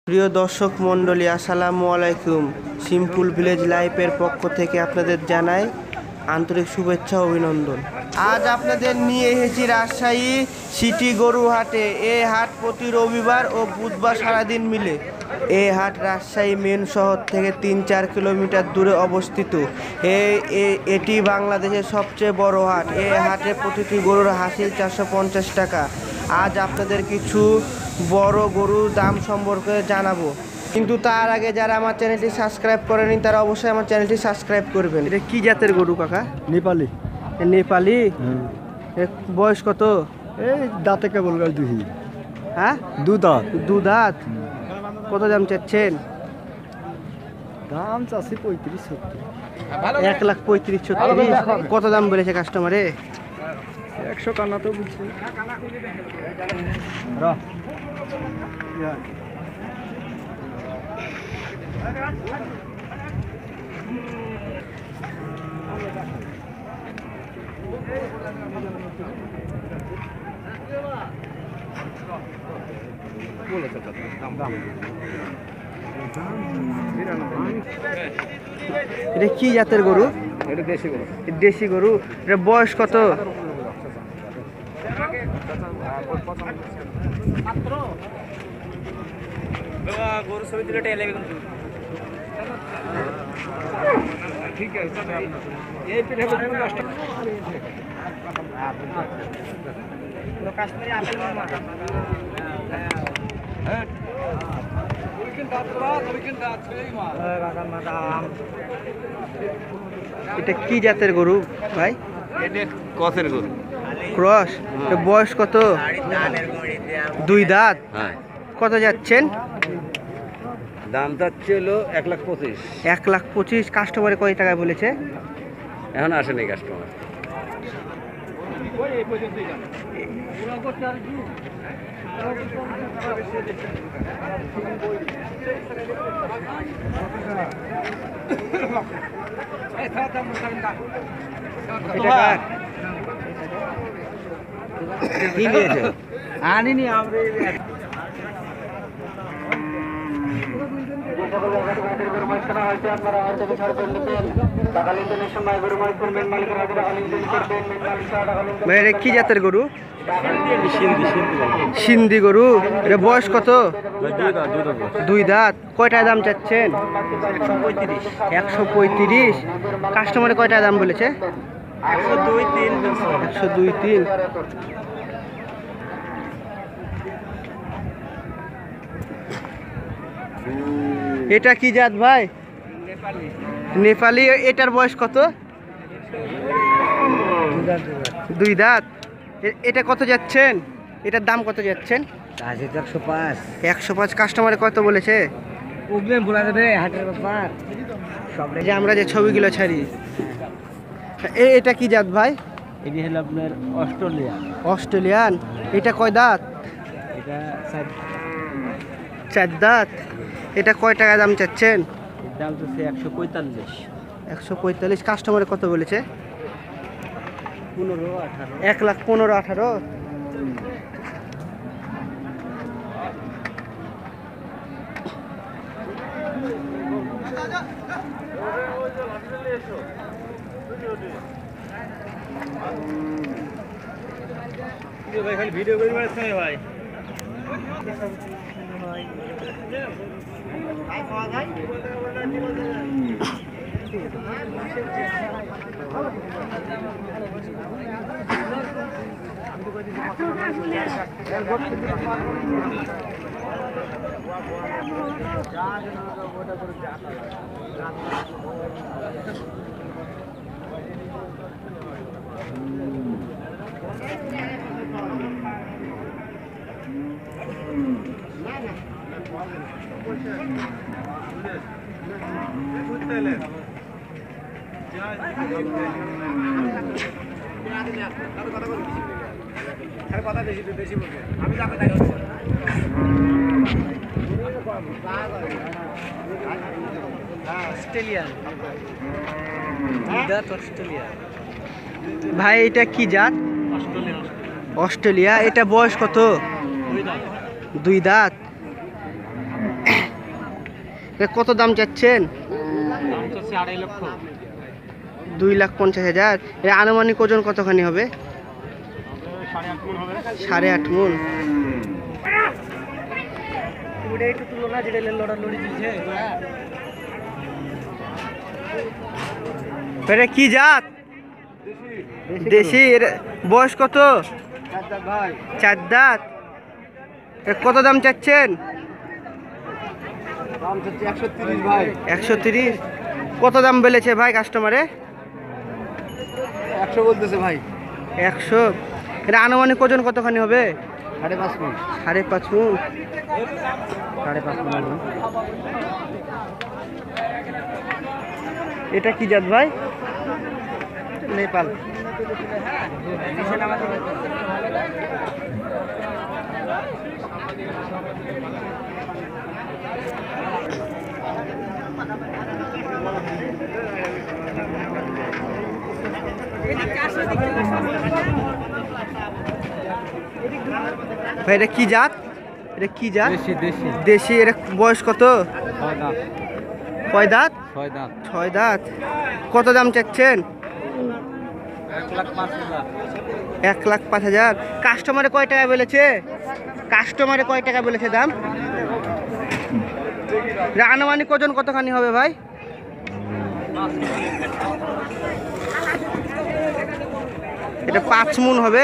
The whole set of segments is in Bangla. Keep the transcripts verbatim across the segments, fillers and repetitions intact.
প্রিয় দর্শক মণ্ডলী, আসসালামু আলাইকুম। সিম্পল ভিলেজ লাইফের পক্ষ থেকে আপনাদের জানাই আন্তরিক শুভেচ্ছা ও অভিনন্দন। আজ আপনাদের নিয়ে এসেছি রাজশাহী সিটি গরু হাটে। এই হাট প্রতি রবিবার ও বুধবার সারাদিন মিলে। এই হাট রাজশাহী মেন শহর থেকে তিন চার কিলোমিটার দূরে অবস্থিত। এই এটি বাংলাদেশের সবচেয়ে বড় হাট। এই হাটে প্রতিটি গরুর হাসিল চারশো পঞ্চাশ টাকা। আজ আপনাদের কিছু বড় গরুর দাম সম্পর্কে জানাবো, কিন্তু তার আগে যারা আমার চ্যানেলটি সাবস্ক্রাইব করেনি তারা অবশ্যই আমার চ্যানেলটি সাবস্ক্রাইব করবেন। এটা কি জাতের গরু কাকা? নেপালি। নেপালি? বয়স কত? এই দাঁতে কেবল গাছ দুই। হ্যাঁ, দু দাঁত। দু দাঁত। কত দাম চাচ্ছেন? দাম চাচ্ছি পঁয়ত্রিশ ছত্রিশ। এক লাখ পঁয়ত্রিশ ছত্রিশ। কত দাম বলেছে কাস্টমারে? একশো কান্না তো বুঝছি। এটা কি জাতের গরু? এটা দেশি গরু। দেশি গরু। এটা বয়স কত? গরু ছবি দিলে ঠিক আছে। এই পিঠে কাশ্মীরি আপেল এটা কি জাতের গরু ভাই? কসের গরু। ক্রস। বয়স কত? দুই দাঁত। কত যাচ্ছেন? দাম যাচ্ছে হলো এক লাখ পঁচিশ। এক লাখ পঁচিশ। কাস্টমারে কয় টাকায় বলেছে? এখন আসেনি কাস্টমার। আনিনি আমরা। কি জাতের গরু? সিন্ধি গরু। এটা বয়স কত? দুই দাঁত। কয়টায় দাম চাচ্ছেন? একশো পঁয়ত্রিশ। কাস্টমারে কয়টায় দাম বলেছে? একশো দুই তিন। একশো দুই তিন। এটা কি জাত ভাই? নেপালি। এটার বয়স কত? দুই দাঁত। এটা কত যাচ্ছেন? এটার দাম কত যাচ্ছেন? একশো পাঁচ। একশো পাঁচ। কাস্টমারে কত বলেছে? বলা যাবে হাটের ব্যাপার। যে আমরা যে ছবিগুলো ছাড়ি। এটা কি জাত ভাই? এটি হলো আপনার অস্ট্রেলিয়া। অস্ট্রেলিয়ান। এটা কয় দাঁত? এটা চার দাঁত। এটা কয় টাকা দাম চাচ্ছেন? দাম হচ্ছে একশো পঁয়তাল্লিশ। একশো পঁয়তাল্লিশ। কাস্টমারে কত বলেছে? পনেরো আঠারো। এক লাখ পনেরো আঠারো। ভাই খালি ভিডিও করে বেড়াচ্ছে ভাই। কথা বেশি বেশি বলবে আমি যাবে তাই হচ্ছে অস্ট্রেলিয়ান জাত অস্ট্রেলিয়া। ভাই এটা কি জাত? অস্ট্রেলিয়া। এটা বয়স কত? দুই দাঁত। এ কত দাম চাচ্ছেন? দাম চাচ্ছি আড়াই লক্ষ। দুই লাখ পঞ্চাশ হাজার। এর আনুমানিক ওজন কতখানি হবে? সাড়ে আট মন হবে। সাড়ে আট মন। একটু তুলনা যেটা লড়ালড়ি দিয়েছে এটা কি জাত? দেশি। এর বয়স কত? ভাই চার দাঁত। এর কত দাম চাচ্ছেন? দাম চাচ্ছি একশো তিরিশ ভাই। একশো তিরিশ। কত দাম বলেছে ভাই কাস্টমারে? একশো বলতেছে ভাই। একশো। এটা আনুমানিক ওজন কতখানি হবে? সাড়ে পাঁচ মন। সাড়ে পাঁচ মন। সাড়ে পাঁচ মন। এটা কি জাত ভাই? নেপাল। ভাই এটা কি জাত? এটা কি জাত? দেশি দেশি। দেশি। এর বয়স কত? ছয় দাঁত। কয় দাঁত? ছয় দাঁত। ছয় দাঁত। কত দাম চাচ্ছেন? এক লাখ পাঁচ হাজার। এক লাখ পাঁচ হাজার। কাস্টমারে কয় টাকা বলেছে? কাস্টমারে কয় টাকা বলেছে দাম? এর আনুমানিক ওজন কতখানি হবে ভাই? এটা পাঁচ মন হবে।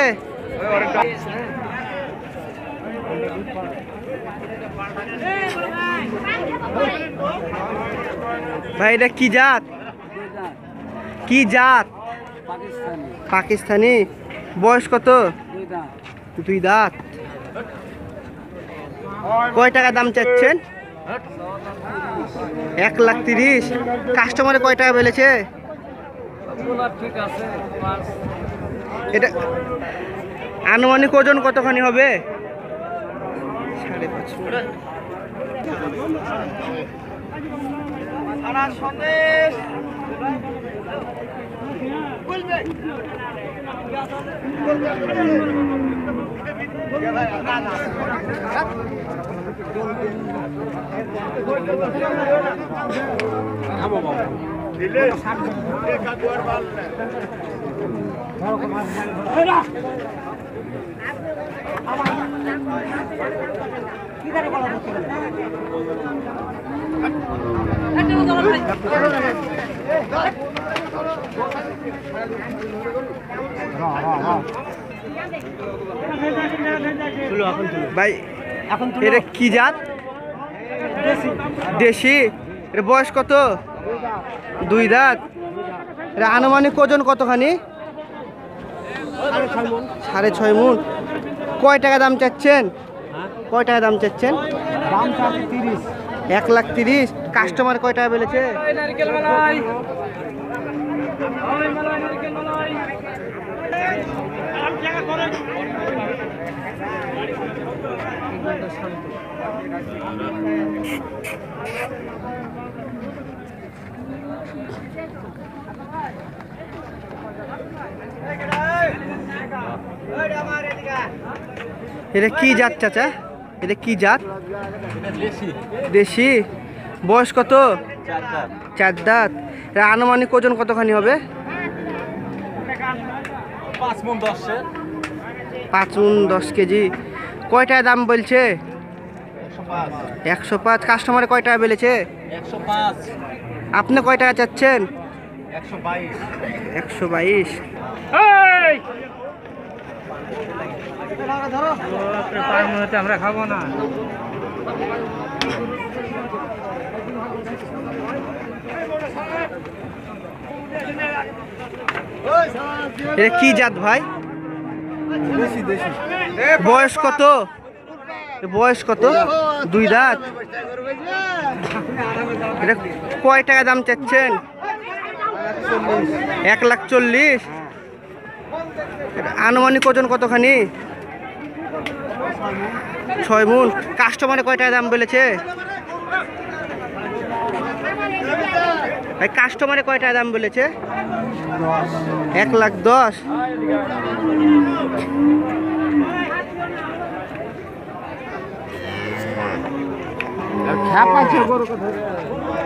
ভাই এটা কি জাত? কি জাত? পাকিস্তানি। পাকিস্তানি। বয়স কত? দুই দাঁত। দুই দাঁত। কয় টাকা দাম চাচ্ছেন? এক লাখ তিরিশ। কাস্টমারে কয় টাকা বলেছে? ঠিক আছে। এটা আনুমানিক ওজন কতখানি হবে? সাড়ে পাঁচ মণ। ভাই এটা কি জাত? দেশি। এর বয়স কত? দুই দাঁত। এর আনুমানিক ওজন কতখানি? সাড়ে ছয় মণ। কয় টাকা দাম চাচ্ছেন? কয় টাকা দাম চাচ্ছেন? দাম চাচ্ছি তিরিশ। এক লাখ তিরিশ। কাস্টমার কয় টাকা বলেছে? এটা কি জাত চাচা? এটা কি জাত? দেশি। বয়স কত? চার দাঁত। এর আনুমানিক ওজন কতখানি হবে? পাঁচ মন দশ। পাঁচ মণ দশ কেজি। কয় টাকা দাম বলছে? একশো পাঁচ। কাস্টমারে কয় টাকা বলেছে? একশো পাঁচ। আপনি কয় টাকা চাচ্ছেন? একশো বাইশ। একশো বাইশ। আমরা খাবো না। এটা কি জাত ভাই? দেশি দেশি। বয়স কত? বয়স কত? দুই দাঁত। এটা কয় টাকা দাম চাচ্ছেন? এক লাখ চল্লিশ। আনুমানিক ওজন কতখানি? ছয় মণ। কাস্টমারে কয় টাকা দাম বলেছে? ভাই কাস্টমারে কয় টাকা দাম বলেছে? এক লাখ দশ। খ্যাপ আছে গরু কথা